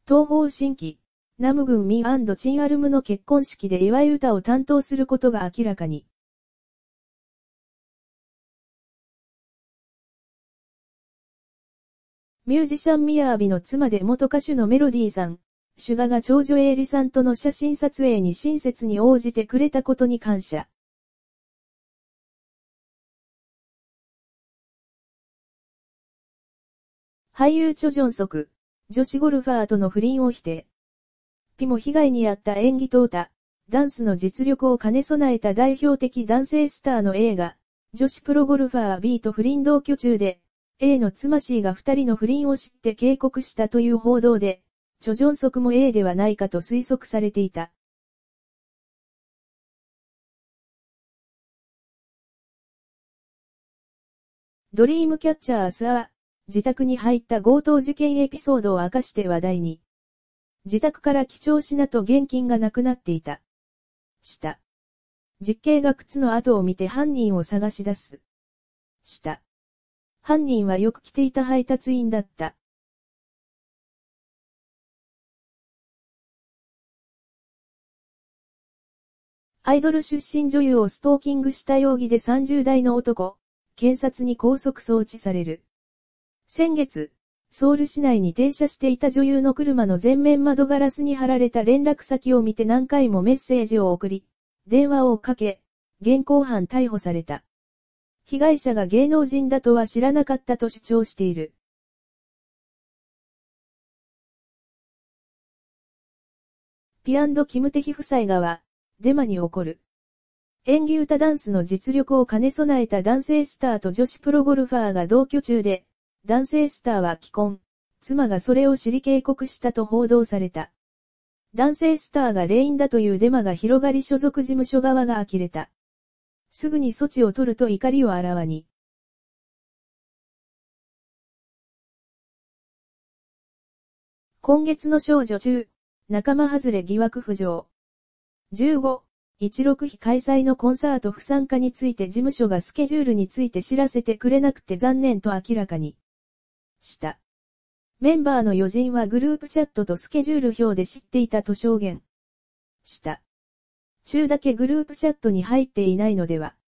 東方神起、ナムグンミン&チンアルムの結婚式で祝い歌を担当することが明らかに。ミュージシャンミヤービの妻で元歌手のメロディーさん、シュガが長女エイリさんとの写真撮影に親切に応じてくれたことに感謝。俳優チョ・ジョンソク、女子ゴルファーとの不倫を否定。ピも被害に遭った演技淘汰、ダンスの実力を兼ね備えた代表的男性スターの映画、女子プロゴルファー B と不倫同居中で、A の妻 C が二人の不倫を知って警告したという報道で、チョ・ジョンソクも A ではないかと推測されていた。ドリームキャッチャースアー、自宅に入った強盗事件エピソードを明かして話題に。自宅から貴重品と現金がなくなっていた。した。実刑が靴の跡を見て犯人を探し出す。した。犯人はよく来ていた配達員だった。アイドル出身女優をストーキングした容疑で30代の男、検察に拘束送致される。先月、ソウル市内に停車していた女優の車の前面窓ガラスに貼られた連絡先を見て何回もメッセージを送り、電話をかけ、現行犯逮捕された。被害者が芸能人だとは知らなかったと主張している。ピ&キムテヒ夫妻側、デマに起こる。演技歌ダンスの実力を兼ね備えた男性スターと女子プロゴルファーが同居中で、男性スターは既婚、妻がそれを知り警告したと報道された。男性スターが霊因だというデマが広がり所属事務所側が呆れた。すぐに措置を取ると怒りをあらわに。今月の少女中、仲間外れ疑惑浮上。15、16日開催のコンサート不参加について事務所がスケジュールについて知らせてくれなくて残念と明らかにした。メンバーの余人はグループチャットとスケジュール表で知っていたと証言した。中だけグループチャットに入っていないのでは。